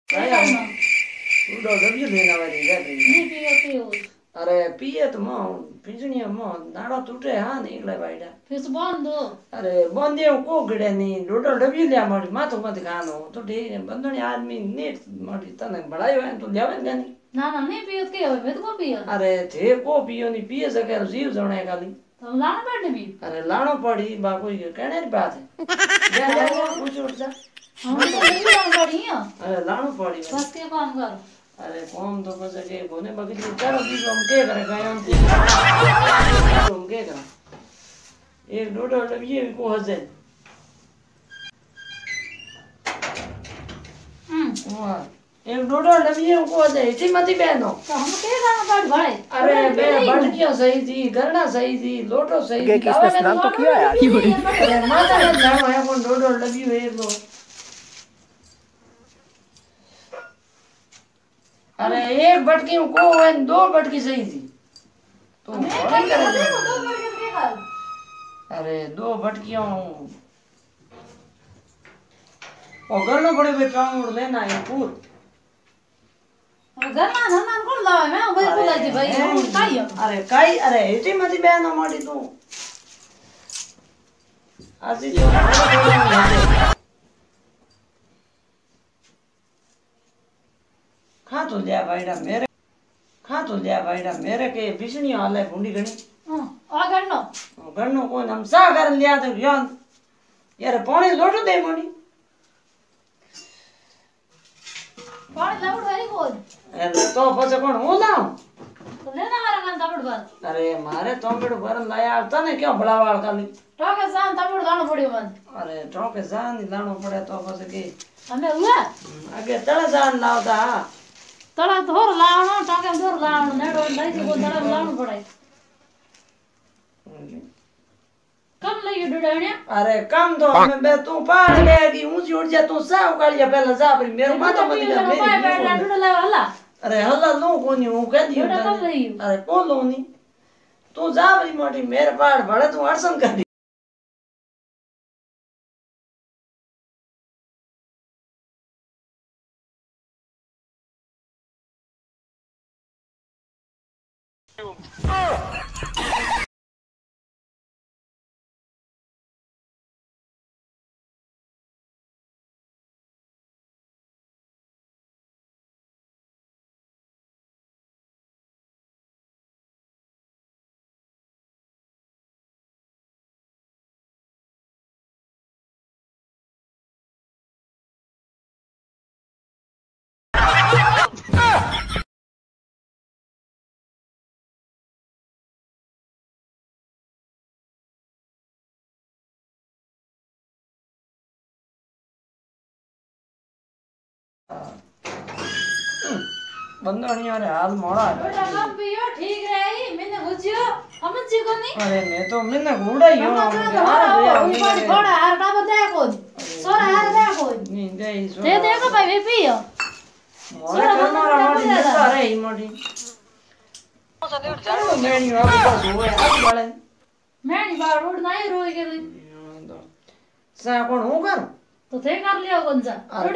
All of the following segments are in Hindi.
आया उड़ो डब्यू लेना वाली जाती नहीं पियो अरे पिए तो मो पिजनी मो नाड़ो टूटे हां निकले बाईडा फिर से बंद दो अरे बंदे को गड़े नहीं डोडो डब्यू लिया मारी माथो मत खानो तो ठीक है बंदनी आदमी नेट मारी तने बड़ायो है तो लेवे नहीं ना ना नहीं पियो के होवे तो को पियो अरे थे को पियो नहीं पिए सके जीव जणे खाली तो लाणो पड़े भी अरे लाणो पड़ी बा कोई कहने री बात है जा जा पूछ उठ जा हम तो नहीं लाणो पड़ी अरे लाणो पड़ी बस के काम कर अरे कौन तो बस के बोने बगली चलो भी हम के करे गए हम के करे एक डोडो डबिए को हजे वाह एक डोडो डबिए को हजे इतनी मती बहनो तो हम के गाना पाठ भाई अरे बे बड़कियों सही थी गरना सही थी लोटो सही थी किसने स्नान तो किया यार अरे माता ने जानो है कौन डोडो डबिए है तो अरे एक बटकी को है दो बटकी सही थी तो क्या करे दो बटकी के हाल अरे दो बटकियों ओ गरनो पड़े बे चाउर लेना है पूर गरना ना कौन लावे मैं भाई बोला जी भाई काई काई अरे इतनी मती बहनो मोटी तू आजी जो खा तो लिया भाईडा मेरे के बिसनी हाले गुंडी गणी आ गणनो कोन हम सा कर लिया तो यार पानी लोटो दे मोनी पानी लाउड है कोन अरे तो पछे कोन हो लाऊं तो लेना मारा कान तबड़ बार अरे मारे तंबड़ भरन लाया आवता ने क्यों बड़ावाल खाली टोके जान तबड़ लाणो पड़ियो मन अरे टोके जान लाणो पड़े तो पछे के हमें हुआ आगे तळे जान लावता तड़ा धोर लावणो टाके धोर लावणो नेडो नहीं तो तड़ा लावणो पड़े कम लई डडणे अरे कम दो मैं बे तू पाड़ लेगी ऊंची उड़ जा तू साव कालिया पहले जा पर मेरे माथा मत ले मेरी बैठा डडला हल्ला अरे हल्ला नो कोनी हूं कह दियो अरे को लो नी तू जा बरी मोटी मेरे पाड़ भड़े तू अड़सन कर बंदनिया रे हाल मोड़ा बेटा कब पियो ठीक रही मैंने बुझियो समझ जी कोनी अरे मैं तो मैंने घोड़ा ही हूं यार ऊपर घोड़ा हार टाबर दे को सोरा हार दे को नहीं दे सो दे देखो भाई पियो सोरा हमारा मोड़ी नेता रे ही मोड़ी सदे उठ जाओ मैनी वापस होए आज वाले मैनी बार उड़ नहीं रोई के सा कोन हूं कर तो थे कर लियो गंजा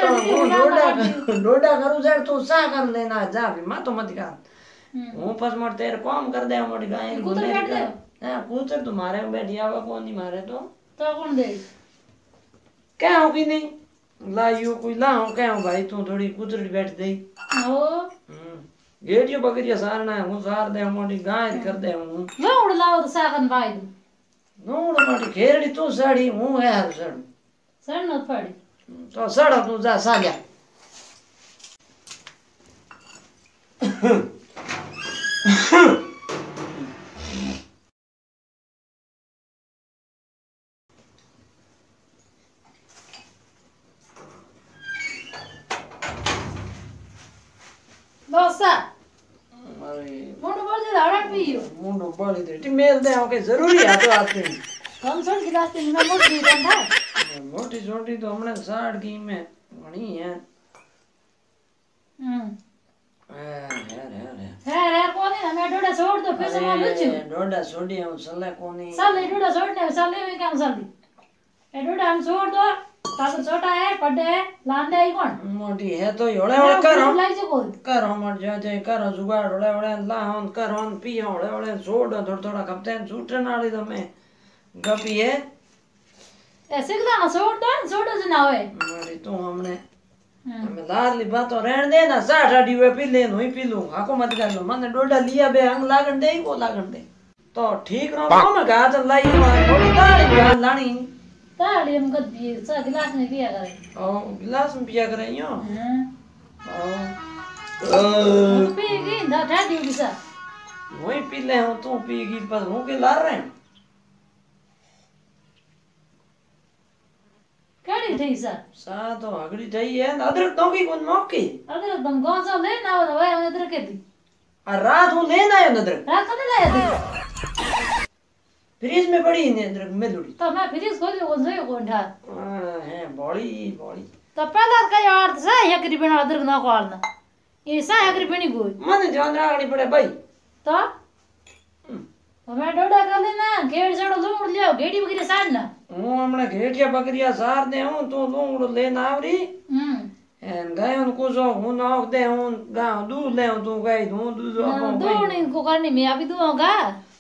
डोडा करू जा तो सा कर लेना जा भी मा तो मत कर हूं पस मर तेरे काम कर दे मोटी गाय कुतर बैठ दे हां कुतर तुम्हारे बैठी आवा कौन नहीं मारे तो कौन दे क्या हो भी नहीं लायो कोई ला हूं क्या भाई तू थोड़ी कुतरी बैठ दे ओ गेटियो बकरिया सारना हूं सार दे मोटी गाय कर दे हूं नो उड़ लाओ तो सागन भाई नो उड़ मोटी घेरड़ी तू साड़ी हूं है हर सड़ सड़ न पड़ी तो सड़ तू जा साल्या बसा अरे मुंडो बळ दे आड़ा पियो मुंडो बळ दे मेल दे ओके जरूरी है तो आते कम छोड़ गिलास में मोटी रंधा मोटी छोटी तो हमने साड़ की में बनी है यार कोनी ना मैं डोडा छोड़ दो फिर से मैं लुचू डोडा छोड़ी हम सले कोनी सले डोडा छोड़ने सले में काम साली ए डोडा हम छोड़ दो तातो छोटा है पड़े लांडे आई कौन मोटी है तो होले होले कर हमर जे कर जुगाड़ होले होले ला हम कर हम पी होले होले छोड़ थोड़ा थोड़ा कप्तान छूटन वाली तो मैं गपी है ऐसे ना छोड़ जना होए मारी तो हमने मैं लाली बात तो रहन दे ना साठ आडी वे पी ले नोई पी लूं हाको मत कर लो मैंने डोडा लिया बे अंग लागन दे को लागन दे तो ठीक रहो हम गा तो लाई थोड़ी दाड़ी गा लानी ताली हम कद पिए सा गिलास में पिया करे ओ गिलास में पिया करे यो ओ पीगी दा ठाडी बिसा वही पी ले हूं तू पीगी पर हूं के ला रहे केड़ी थई सा सा तो अगड़ी थई है अदरक तो की कोन मौकी अदरक दम गोसा ले ना हो वे अदरक के दी आ रात हूं लेना है अदरक रात कने लाया फ्रिज में पड़ी है अदरक मेलुड़ी तो मैं फ्रिज खोल को जोयो कोन ठा है बड़ी बड़ी तो पहला का यार सा एकरी बिना अदरक ना खोलना ये सा एकरी बिनी गोई मन ध्यान राखनी पड़े भाई तो मैं डोडा कर लेना गेड़ जड़ो लूंग लियो गेड़ी बकरी साड़ ना हूं हमने घेटिया बकरिया सार दे हूं तू लूंगड़ो लेना आवरी एन गायों को जो हूं नाक दे हूं गां दूध ले हूं तू गाय दूध दूध दूध इनको करनी मैं अभी दूंगा